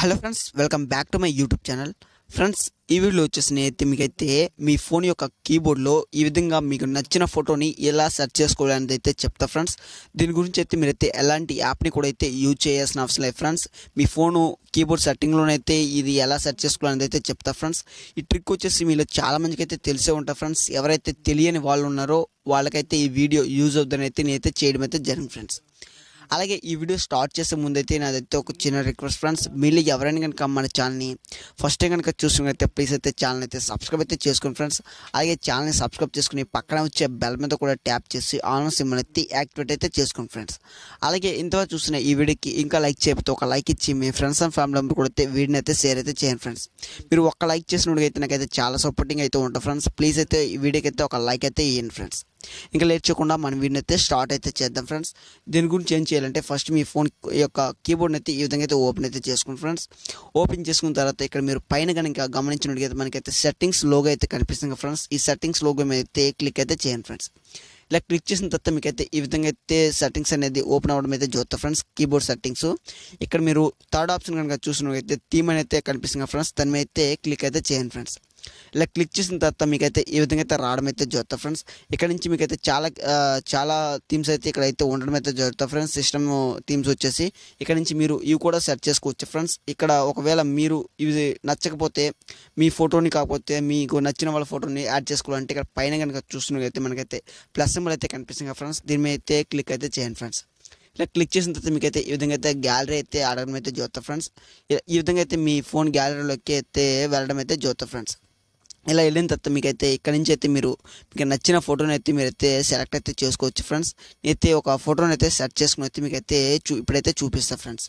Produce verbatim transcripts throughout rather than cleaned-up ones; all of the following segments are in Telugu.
Hello friends, welcome back to my YouTube channel. Friends, ఈ వీడియోలో వచ్చేసి నేనైతే మీకైతే మీ ఫోన్ యొక్క కీబోర్డ్లో ఈ విధంగా మీకు నచ్చిన ఫోటోని ఎలా సెర్చ్ చేసుకోవాలనేది అయితే చెప్తా ఫ్రెండ్స్. దీని గురించి అయితే మీరైతే ఎలాంటి యాప్ని కూడా అయితే యూజ్ చేయాల్సిన అవసరం లేదు ఫ్రెండ్స్. మీ ఫోను కీబోర్డ్ సెట్టింగ్లోనైతే ఇది ఎలా సెర్చ్ చేసుకోవాలనేది అయితే చెప్తా ఫ్రెండ్స్. ఈ ట్రిక్ వచ్చేసి మీలో చాలామందికి అయితే తెలిసే ఉంటారు ఫ్రెండ్స్. ఎవరైతే తెలియని వాళ్ళు ఉన్నారో వాళ్ళకైతే ఈ వీడియో యూజ్ అవుతుందని అయితే నేనైతే చేయడం అయితే జరిగింది ఫ్రెండ్స్. అలాగే ఈ వీడియో స్టార్ట్ చేసే ముందైతే నాదైతే ఒక చిన్న రిక్వెస్ట్ ఫ్రెండ్స్. మీరు ఎవరైనా కనుక మన ఛానల్ని ఫస్ట్ టైం కనుక చూసుకున్నైతే ప్లీజ్ అయితే ఛానల్ అయితే సబ్స్క్రైబ్ అయితే చేసుకోండి ఫ్రెండ్స్. అలాగే ఛానల్ని సబ్స్క్రైబ్ చేసుకుని పక్కన వచ్చే బెల్ మీద కూడా ట్యాప్ చేసి ఆన్ సింబల్ అయితే యాక్టివేట్ అయితే చేసుకోండి ఫ్రెండ్స్. అలాగే ఇంతవరకు చూసిన ఈ వీడియోకి ఇంకా లైక్ చేయకపోతే ఒక లైక్ ఇచ్చి మీ ఫ్రెండ్స్ అండ్ ఫ్యామిలీ మెంబర్ కూడా అయితే వీడియోని అయితే షేర్ అయితే చేయండి ఫ్రెండ్స్. మీరు ఒక్క లైక్ చేసినప్పుడు అయితే నాకైతే చాలా సపోర్టింగ్ అయితే ఉంటుంది ఫ్రెండ్స్. ప్లీజ్ అయితే ఈ వీడియోకి అయితే ఒక లైక్ అయితే ఇవ్వండి ఫ్రెండ్స్. ఇంకా లేట్ చేయకుండా మనం వీడిని అయితే స్టార్ట్ అయితే చేద్దాం ఫ్రెండ్స్. దీని గురించి ఏం చేయాలంటే ఫస్ట్ మీ ఫోన్ యొక్క కీబోర్డ్ని అయితే ఈ విధంగా అయితే ఓపెన్ అయితే చేసుకోండి ఫ్రెండ్స్. ఓపెన్ చేసుకున్న తర్వాత ఇక్కడ మీరు పైన కనుక గమనించినట్టుగా మనకైతే సెట్టింగ్స్ లోగో అయితే కనిపిస్తుంది ఫ్రెండ్స్. ఈ సెట్టింగ్స్ లోగో మీద అయితే క్లిక్ అయితే చేయండి ఫ్రెండ్స్. ఇలా క్లిక్ చేసిన తర్వాత మీకైతే ఈ విధంగా అయితే సెట్టింగ్స్ అనేది ఓపెన్ అవ్వడం అయితే చూస్తా ఫ్రెండ్స్. కీబోర్డ్ సెట్టింగ్స్ ఇక్కడ మీరు థర్డ్ ఆప్షన్ కనుక చూసినట్లయితే థీమ్ అని అయితే కనిపిస్తుంది ఫ్రెండ్స్. దాని మీద అయితే క్లిక్ అయితే చేయండి ఫ్రెండ్స్. ఇలా క్లిక్ చేసిన తర్వాత మీకైతే ఈ విధంగా అయితే రావడం అయితే జరుగుతుంది ఫ్రెండ్స్. ఇక్కడ నుంచి మీకైతే చాలా చాలా థీమ్స్ అయితే ఇక్కడ అయితే ఉండడం అయితే జరుగుతుంది ఫ్రెండ్స్. సిస్టమ్ థీమ్స్ వచ్చేసి ఇక్కడ నుంచి మీరు ఇవి కూడా సెర్చ్ చేసుకోవచ్చు ఫ్రెండ్స్. ఇక్కడ ఒకవేళ మీరు ఇవి నచ్చకపోతే మీ ఫోటోని కాకపోతే మీకు నచ్చిన వాళ్ళ ఫోటోని యాడ్ చేసుకోవాలంటే ఇక్కడ పైన కనుక చూస్తున్నట్లయితే మనకైతే ప్లస్ సింబల్ అయితే కనిపిస్తుంది ఫ్రెండ్స్. దీని మీద అయితే క్లిక్ అయితే చేయండి ఫ్రెండ్స్. ఇలా క్లిక్ చేసిన తర్వాత మీకైతే ఈ విధంగా అయితే గ్యాలరీ అయితే ఆడడం అయితే జరుగుతుంది ఫ్రెండ్స్. ఈ విధంగా అయితే మీ ఫోన్ గ్యాలరీలోకి అయితే వెళ్ళడం అయితే జరుగుతుంది ఫ్రెండ్స్. ఇలా వెళ్ళిన తర్వాత మీకైతే ఇక్కడ నుంచి అయితే మీరు మీకు నచ్చిన ఫోటోని అయితే మీరైతే సెలెక్ట్ అయితే చేసుకోవచ్చు ఫ్రెండ్స్. నేనైతే ఒక ఫోటోని అయితే సెర్చ్ చేసుకుని అయితే మీకైతే చూ ఇప్పుడైతే చూపిస్తాను ఫ్రెండ్స్.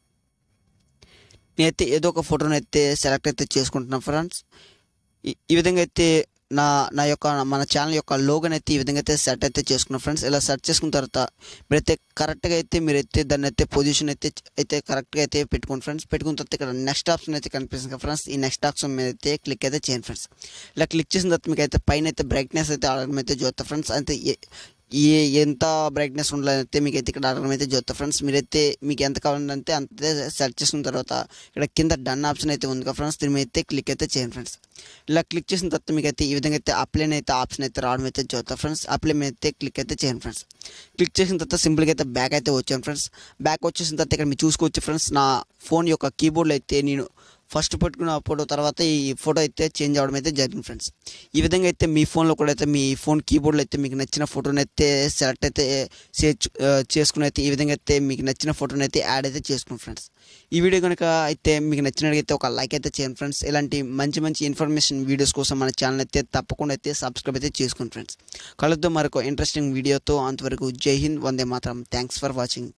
నేనైతే ఏదో ఒక ఫోటోని అయితే సెలెక్ట్ అయితే చేసుకుంటున్నాను ఫ్రెండ్స్. ఈ విధంగా అయితే నా నా యొక్క మన ఛానల్ యొక్క లోగోని అయితే ఈ విధంగా అయితే సెట్ అయితే చేసుకున్నాం ఫ్రెండ్స్. ఇలా సెర్చ్ చేసుకున్న తర్వాత మీరైతే కరెక్ట్గా అయితే మీరైతే దాన్ని అయితే పొజిషన్ అయితే అయితే కరెక్ట్గా అయితే పెట్టుకోండి ఫ్రెండ్స్. పెట్టుకున్న తర్వాత ఇక్కడ నెక్స్ట్ ఆప్షన్ అయితే కనిపిస్తుంది ఫ్రెండ్స్. ఈ నెక్స్ట్ ఆప్షన్ మీద అయితే క్లిక్ అయితే చేయండి ఫ్రెండ్స్. ఇలా క్లిక్ చేసిన తర్వాత మీకు అయితే పైన అయితే బ్రైట్నెస్ అయితే ఆడడం అయితే చూస్తా ఫ్రెండ్స్. అయితే ఈ ఎంత బ్రైట్నెస్ ఉండాలంటే మీకైతే ఇక్కడ ఆడడం అయితే చూస్తా ఫ్రెండ్స్. మీరైతే మీకు ఎంత కావాలంటే అంతే సెర్చ్ చేసుకున్న తర్వాత ఇక్కడ కింద డన్ ఆప్షన్ అయితే ఉంది కదా ఫ్రెండ్స్. దీని మీద అయితే క్లిక్ అయితే చేయండి ఫ్రెండ్స్. ఇలా క్లిక్ చేసిన తర్వాత మీకైతే ఈ విధంగా అయితే అప్లై అయితే ఆప్షన్ అయితే రావడం అయితే చూస్తా ఫ్రెండ్స్. అప్లై మీద అయితే క్లిక్ అయితే చేయండి ఫ్రెండ్స్. క్లిక్ చేసిన తర్వాత సింపుల్గా అయితే బ్యాక్ అయితే వచ్చాను ఫ్రెండ్స్. బ్యాక్ వచ్చేసిన తర్వాత ఇక్కడ మీరు చూసుకోవచ్చు ఫ్రెండ్స్. నా ఫోన్ యొక్క కీబోర్డ్లో అయితే నేను ఫస్ట్ పెట్టుకున్న ఫోటో తర్వాత ఈ ఫోటో అయితే చేంజ్ అవ్వడం అయితే జరిగింది ఫ్రెండ్స్. ఈ విధంగా అయితే మీ ఫోన్లో కూడా అయితే మీ ఫోన్ కీబోర్డ్లో అయితే మీకు నచ్చిన ఫోటోని అయితే సెలెక్ట్ అయితే చేసుకుని అయితే ఈ విధంగా అయితే మీకు నచ్చిన ఫోటోని అయితే యాడ్ అయితే చేసుకున్నాం ఫ్రెండ్స్. ఈ వీడియో కనుక అయితే మీకు నచ్చినట్లయితే ఒక లైక్ అయితే చేయండి ఫ్రెండ్స్. ఇలాంటి మంచి మంచి ఇన్ఫర్మేషన్ వీడియోస్ కోసం మన ఛానల్ అయితే తప్పకుండా అయితే సబ్స్క్రైబ్ అయితే చేసుకోండి ఫ్రెండ్స్. కలుద్దాం మరొక ఇంట్రెస్టింగ్ వీడియోతో. అంతవరకు జై హింద్, వందే మాతరం. Thanks for watching.